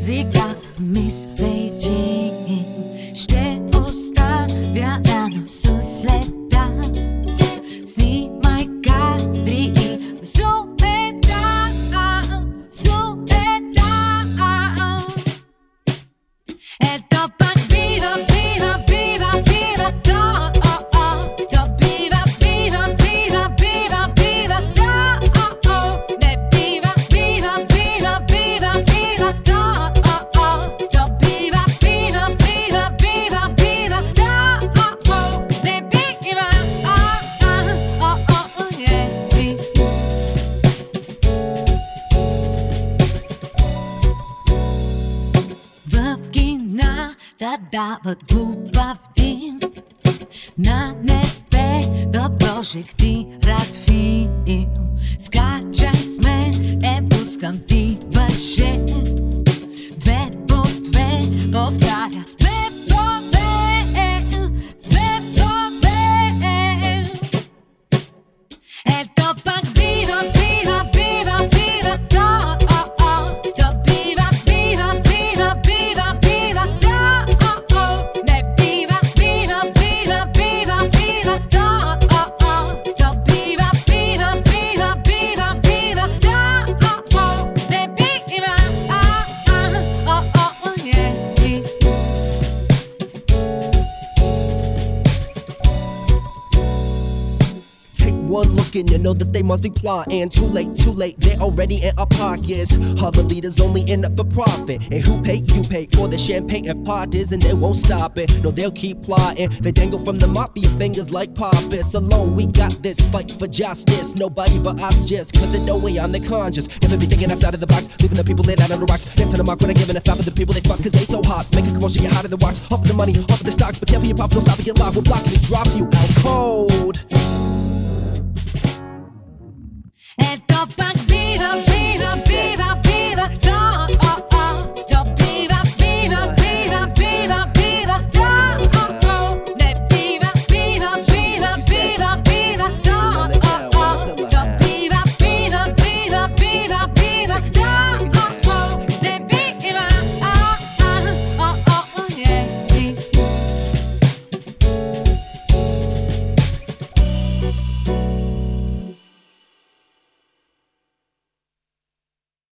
Сега мислейки ще оставя на носа следа. Снимай кадри и суета, суета. Ето пак бива, бива, бива, бива то, то бива, бива, бива, бива, бива то, не бива, бива, бива, бива, бива то, то бива, бива, бива, бива, бива то, не бива, в кина да дават глупав дим, на небе да прожектират филм. Скачай с мен, пускам ти въже. Две по две, повтаря. Две по две, две по две. Ето пак бива, бива, бива, бива то, то бива, бива, бива, бива, бива то, не бива, бива, бива, бива, бива то, то бива, бива, бива, бива, бива то, не бива, Take one look and you know that they must be plotting. Too late, they're already in our pockets. All the leaders only in it for profit. And who pay? You pay for the champagne and parties, and they won't stop it. No, they'll keep plotting. They dangle from the mafia fingers like Pappas. Alone we got this fight for justice. Nobody but us just, cause in no way I'm the conscious. Never be thinking outside of the box, leaving the people laid out on the rocks. Dancing the mark when I'm giving a thought for the people they fuck, cause they so hot. Make a commotion, get hot in the rocks. Offer the money, offer the stocks, but careful your pop, don't stop and get locked. We'll block you, drop you out cold. ето пак бива.